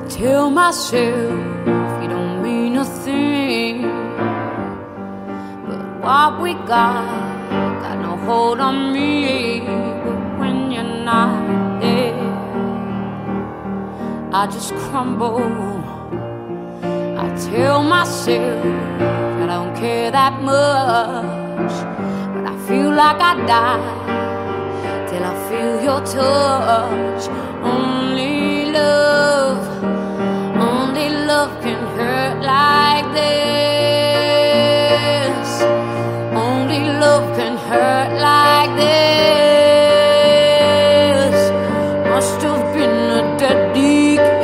tell myself you don't mean a thing, but what we got no hold on me. But when you're not there, I just crumble. I tell myself I don't care that much, but I feel like I die till I feel your touch. Only love can hurt like this. Only love can hurt like this. Must have been a deadly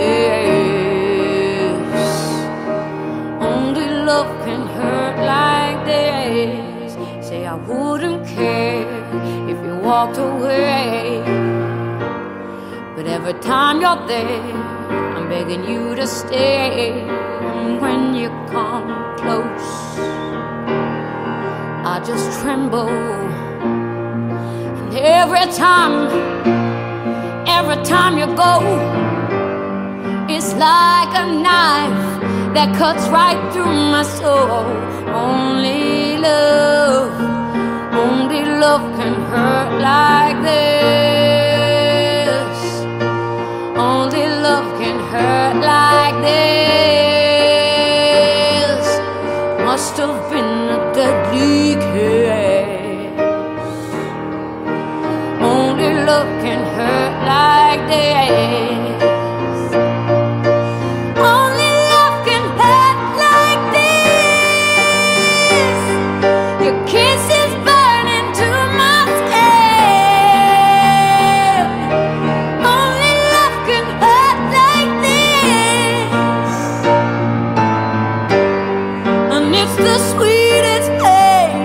kiss. Only love can hurt like this. Say I wouldn't care if you walked away, but every time you're there, I'm begging you to stay. And when you come close, I just tremble. And every time you go, it's like a knife that cuts right through my soul. Only love can hurt like this. Only love can hurt like this. Must have been a deadly kiss. Only love can hurt like this. Only love can hurt like this. Your kiss is burning to my skin. Only love can hurt like this. And it's the sweetest pain,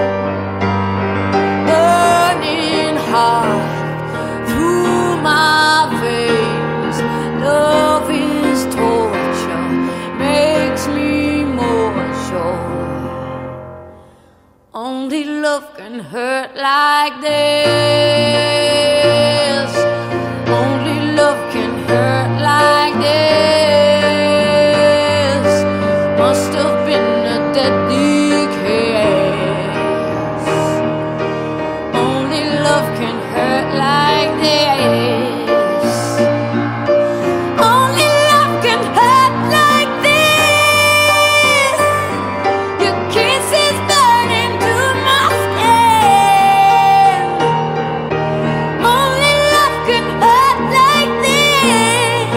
burning hard through my veins. Love is torture, makes me more sure. Only love can hurt like this. Only love can hurt like this. Must have been a deadly kiss. Only love can hurt like this. Only love can hurt like this. Your kiss is burning to my skin. Only love can hurt like this.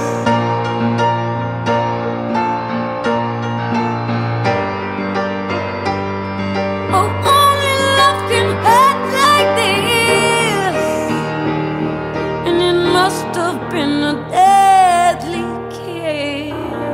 Oh, only love can hurt like this. And it must have been a deadly kiss.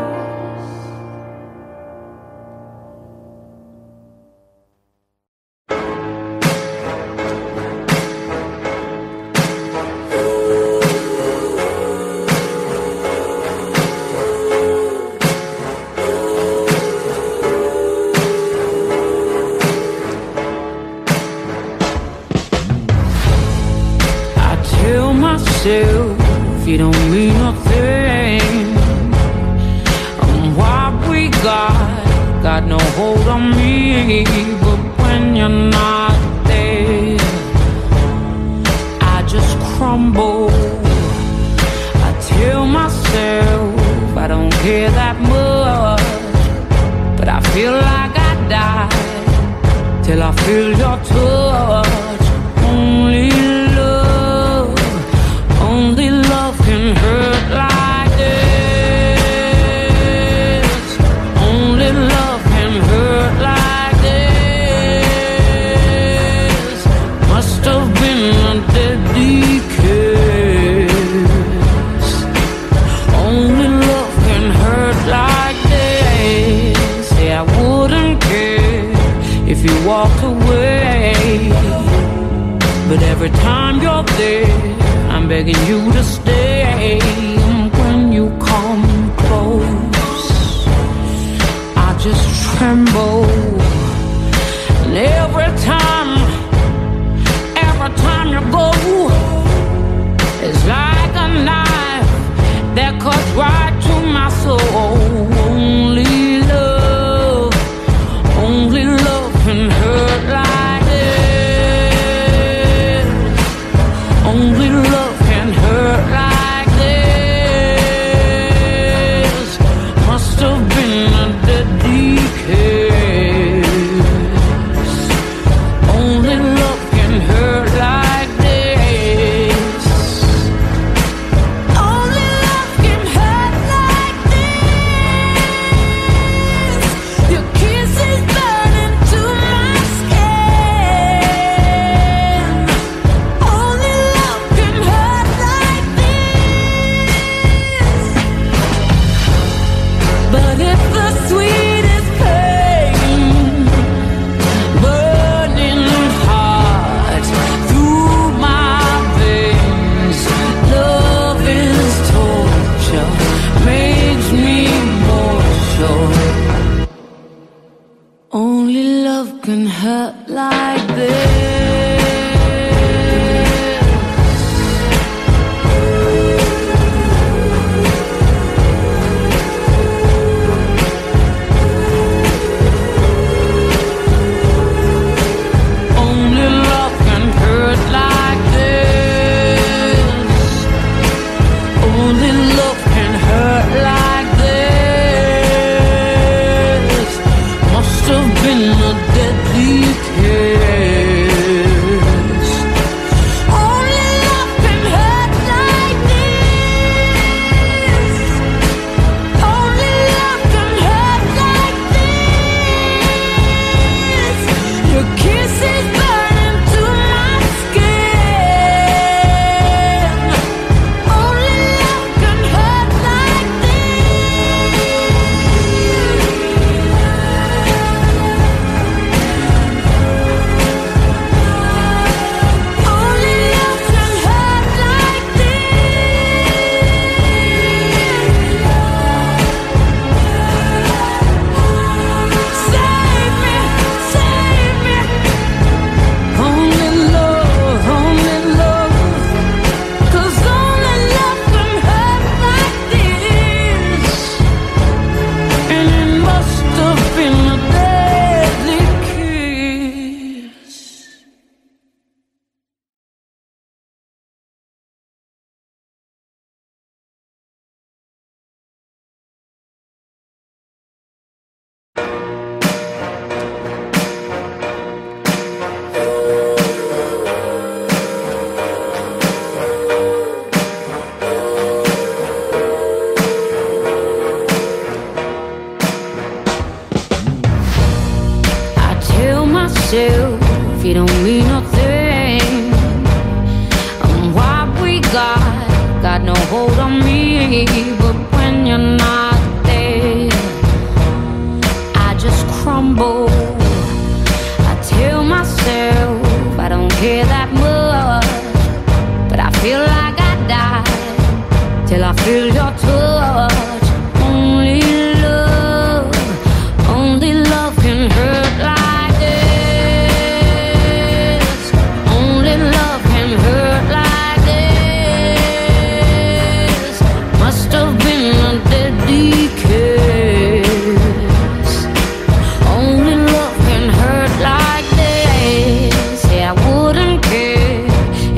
I tell myself you don't mean a thing, and what we got no hold on me. But when you're not there, I just crumble. I tell myself I don't care that much, but I feel like I die till I feel your touch. Only love can hurt like this. Only love can hurt like this. Must have been a deadly kiss. Only love can hurt like this. Say I wouldn't care if you walked away, but every time you're there, I'm begging you to stay. When you come close, I just tremble. And every time you go, it's like a knife that cuts right to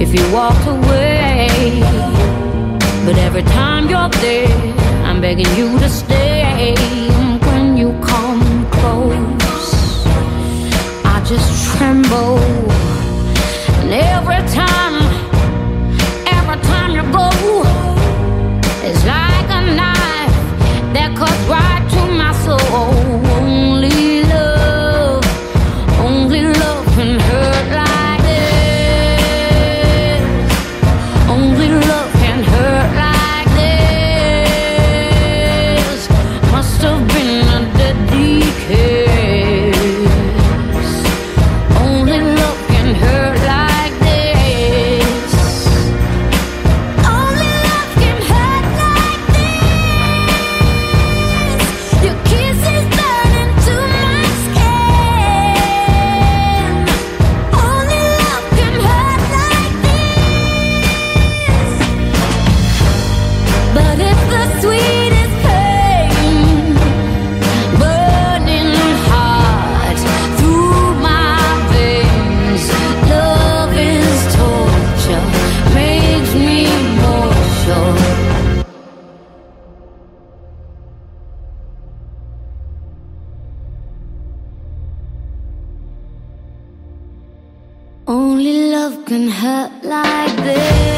if you walked away. But every time you're there, I'm begging you to stay. When you come close, I just tremble. And every time you go, it's like a knife that cuts right to my soul. Only love can hurt like this. Only love can hurt like this. Must have been a deadly kiss. Only love can hurt like this. Only love can hurt like this. Your kiss is burning to my skin. Only love can hurt like this. But it's the sweetest pain, burning hot through my veins. Love is torture, makes me more sure. Only love can hurt like this.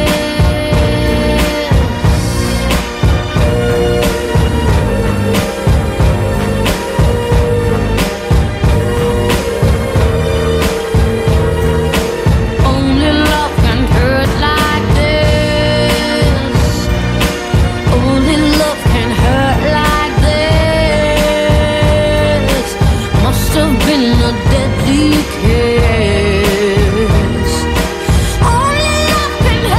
Only love can hurt like this. Only love can hurt like this. Must have been a deadly kiss. Only love can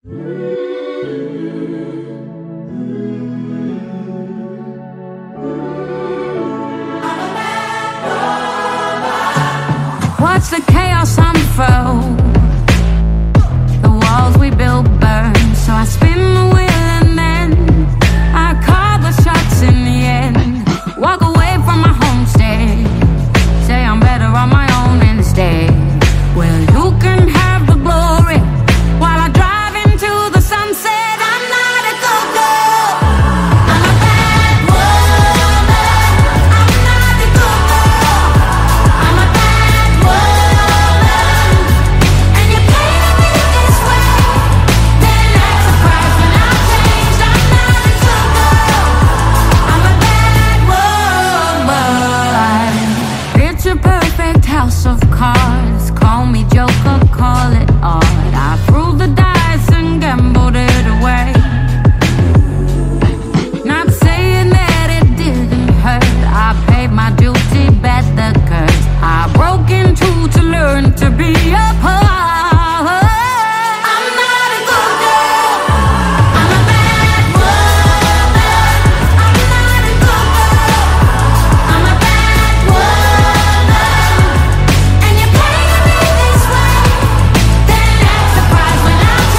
Watch the chaos unfold. The walls we built burn, so I spin the wheel and then I call the shots in the end. Walk away from my homestead, say I'm better on my own instead. Well, you can have the glory while I drive into the sunset. I'm not a go-go, I'm a bad woman. I'm not a go-go, I'm a bad woman. And you painted me this way, then act surprised when I changed. I'm not a go-go, I'm a bad woman. Picture perfect house of cards, call me Joker, call it art. I threw the dice and gambled it away, not saying that it didn't hurt. I paid my duty, bet the curse. I broke into to learn to be a part. I'm not a good girl, I'm a bad woman. I'm not a good girl, I'm a bad woman. And you painted me this way, then act surprised when I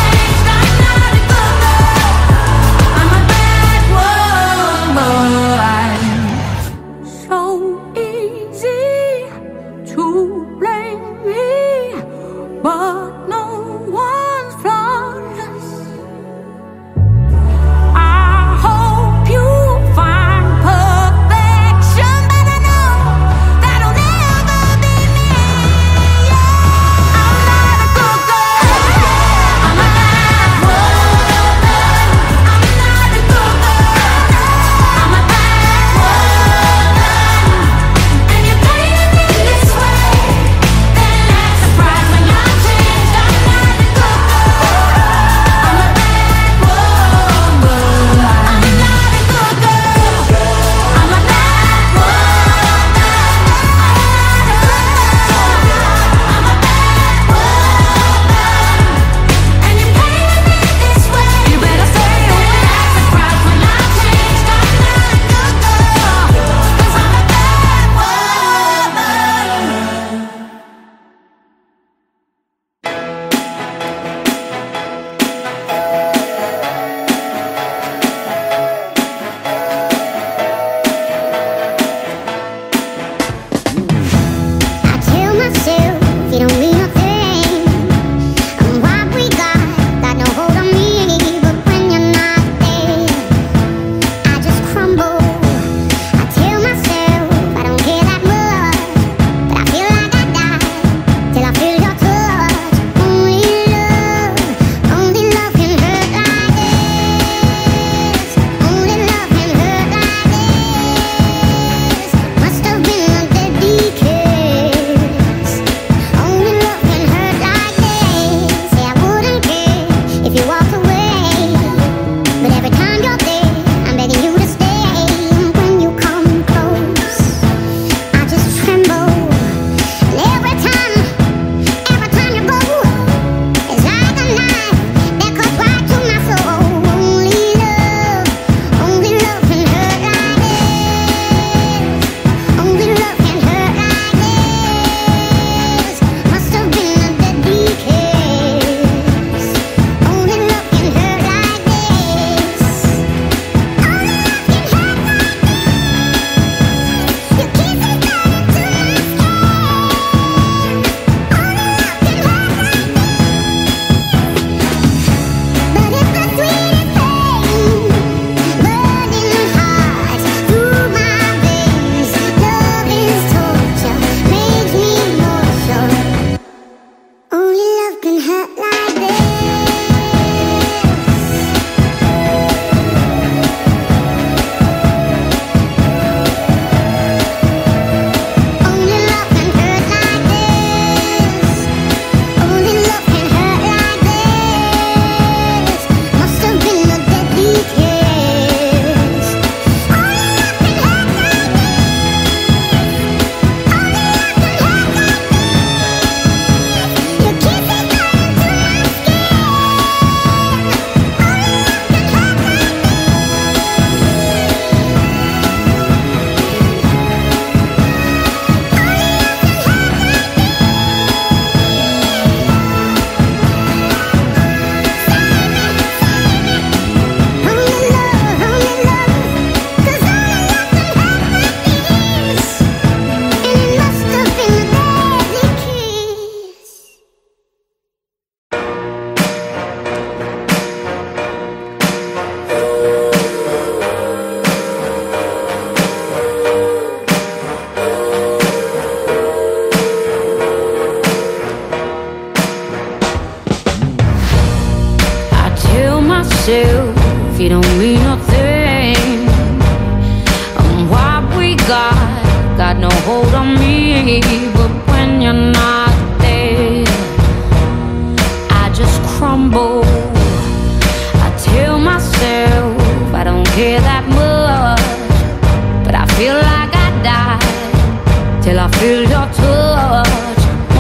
but when you're not there, I just crumble. I tell myself I don't care that much, but I feel like I die till I feel your touch.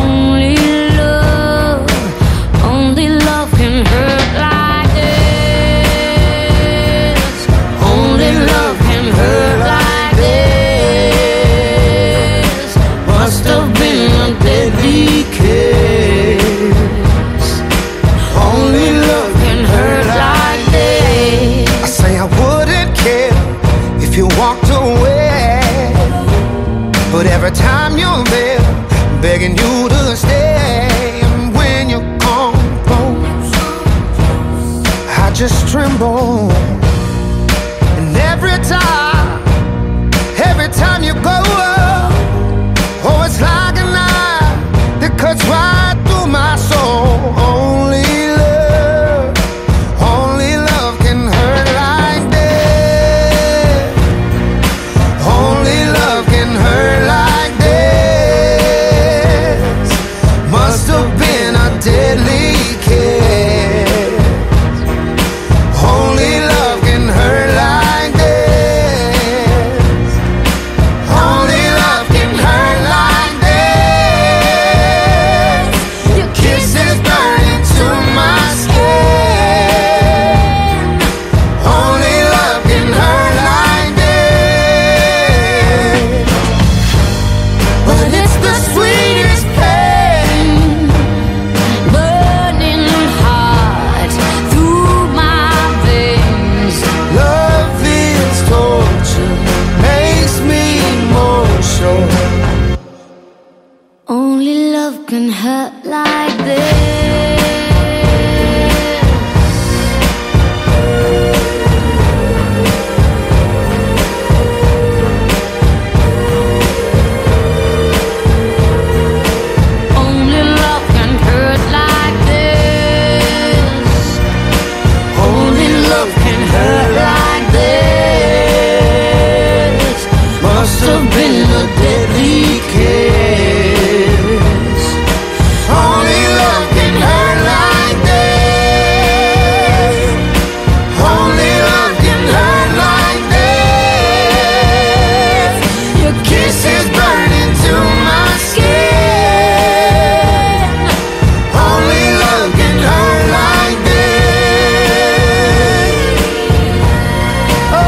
Only love can hurt like this. Only love can hurt like this. Must have been a deadly kiss. Only love can hurt like this. I say I wouldn't care if you walked away, but every time you're there, begging you to stay, and when you come close, I just tremble. And every time you go, oh, it's like a knife that cuts right through my soul. Only love can hurt like this. Only love can hurt like this. Must have been a deadly kiss. Only love can hurt like this. Only love can hurt like this. Your kisses burn into my skin. Only love can hurt like this. But it's the sweetest pain, Burning hot through my veins. love is torture, makes me emotional. Only love can hurt like this. Only love can hurt like this. Only love can hurt like this. Must have been a deadly kiss. Only love can hurt like this. Only love can hurt like this. Your kisses burn into my skin. Only love can hurt like this. Oh,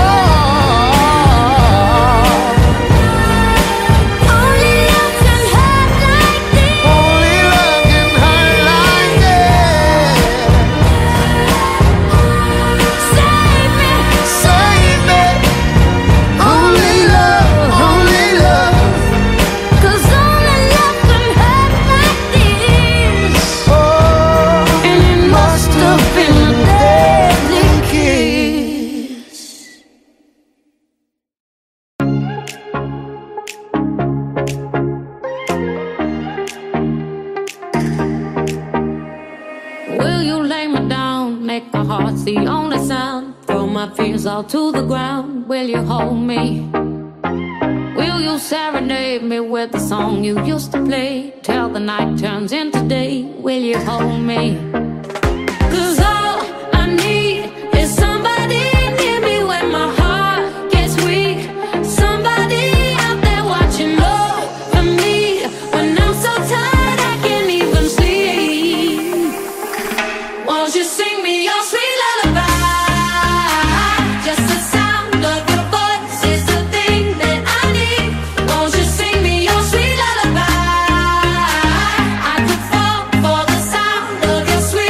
Only love can hurt like this. only love can hurt like this. Save me, Save me. Only love, only love. 'cause only love can hurt like this. Oh, And it must have been a deadly kiss. Will you lay me down, make my heart the only sound, throw my fears all to the ground? Will you hold me? Will you serenade me with the song you used to play till the night turns into day? Will you hold me? 'Cause all I need is somebody near me when my heart gets weak. Somebody out there watching over me when I'm so tired I can't even sleep. Won't you sing me your sweet lullaby? Just the sound of your voice is the thing that I need. Won't you sing me your sweet lullaby? I could fall for the sound of your sweet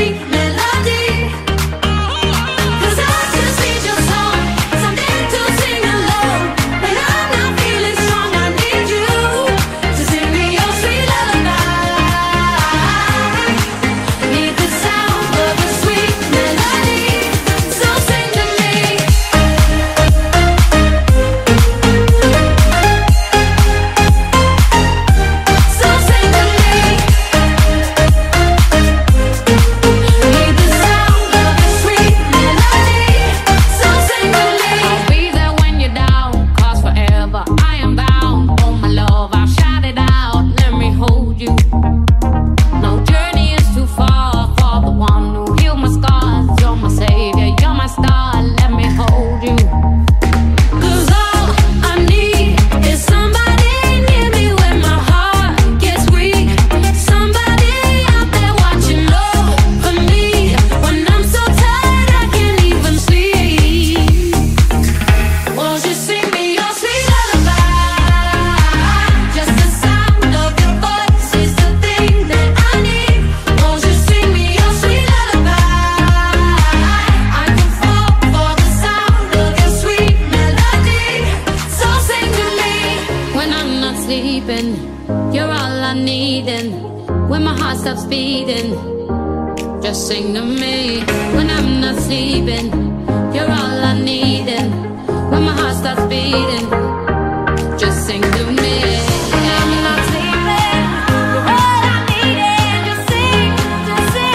You're all I need, and when my heart stops beating, just sing to me. When I'm not sleeping, you're all I need, and when my heart starts beating, just sing to me. I'm not sleeping, you're all I need, and just sing to me.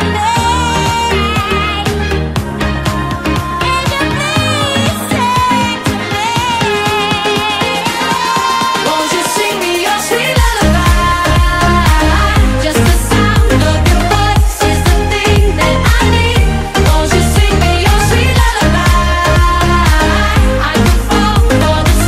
And you please sing to me. Won't you sing me your sweet lullaby? Just the sound of your voice is the thing that I need. Won't you sing me your sweet lullaby? I could fall for the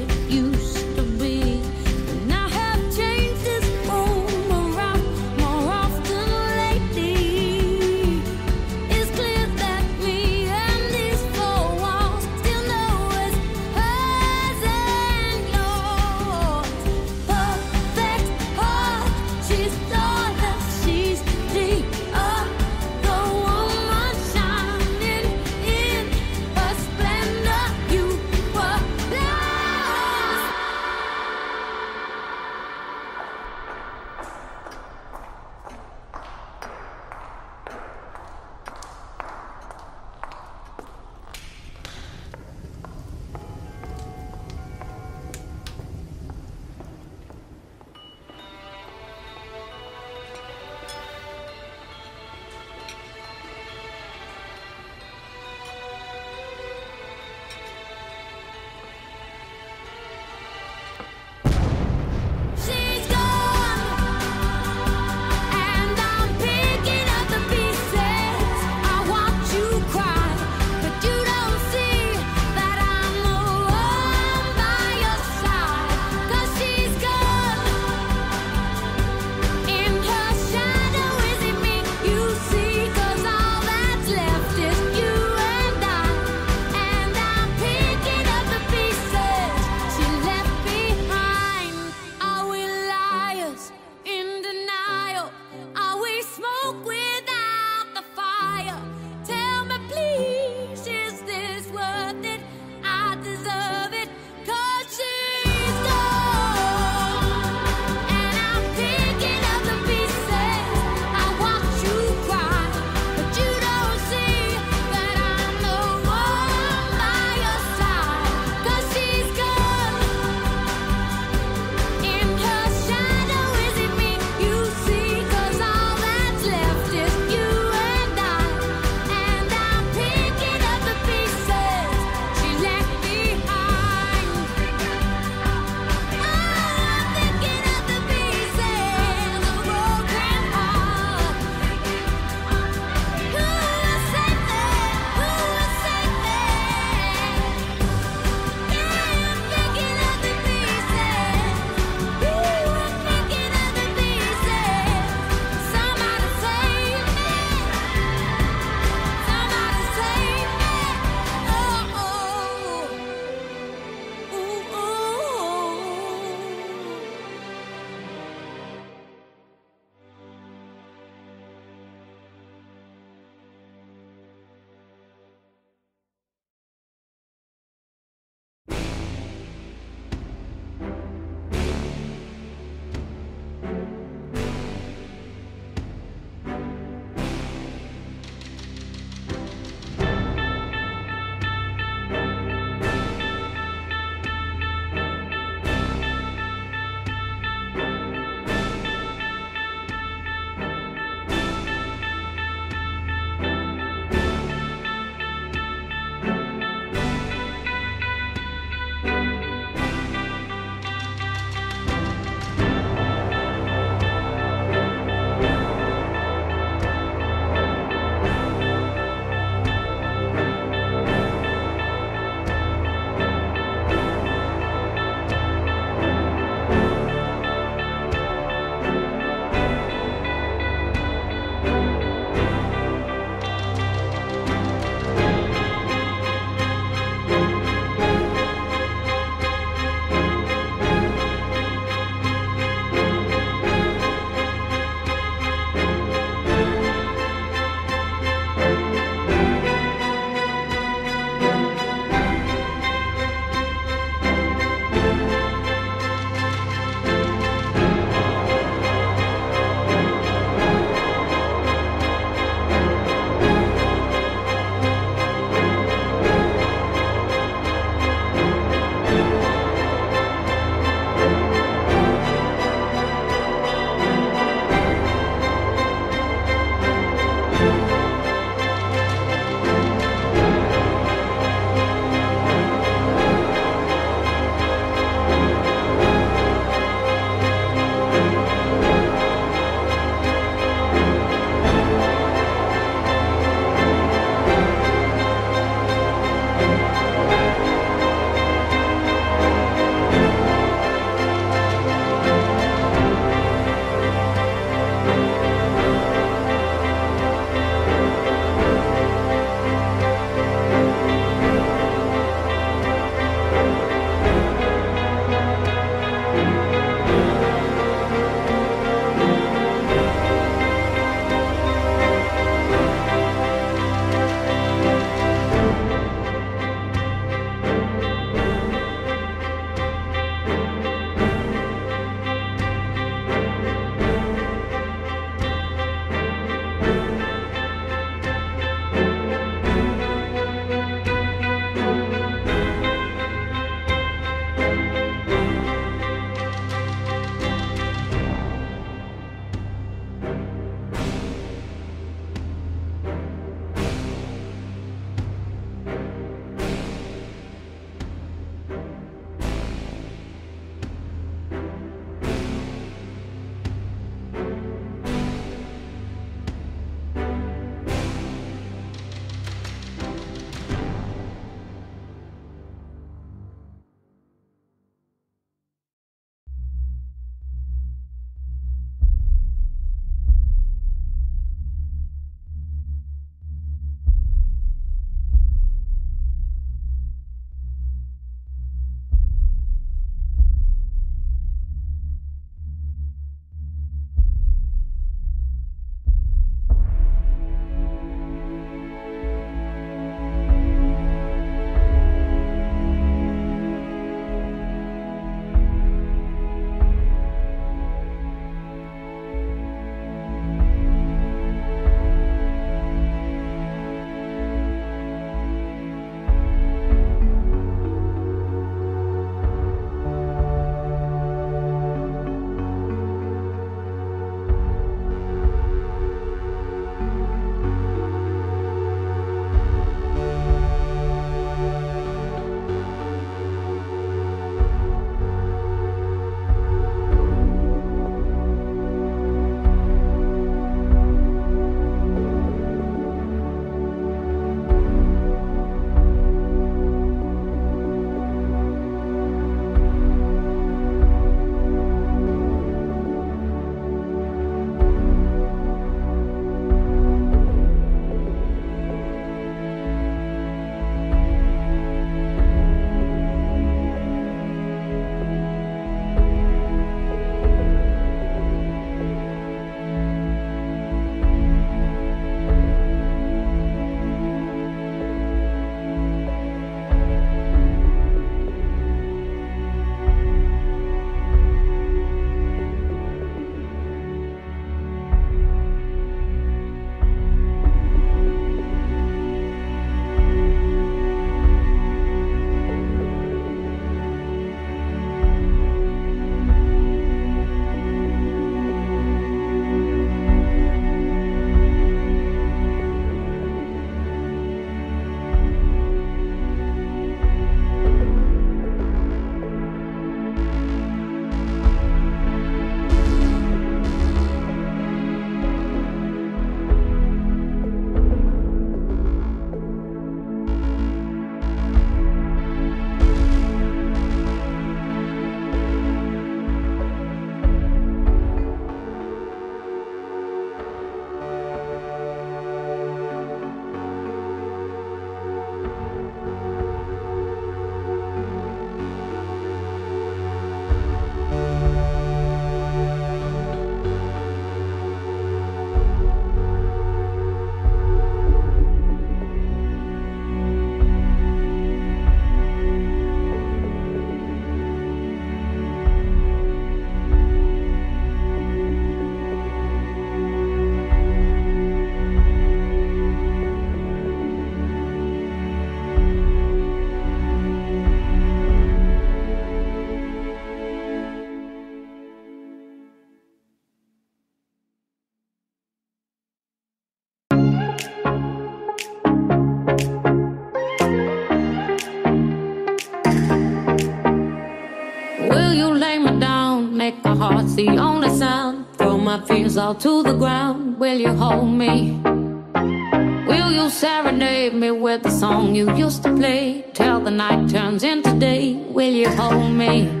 Will you lay me down, make my heart the only sound, throw my fears all to the ground? Will you hold me? Will you serenade me with the song you used to play, till the night turns into day? Will you hold me?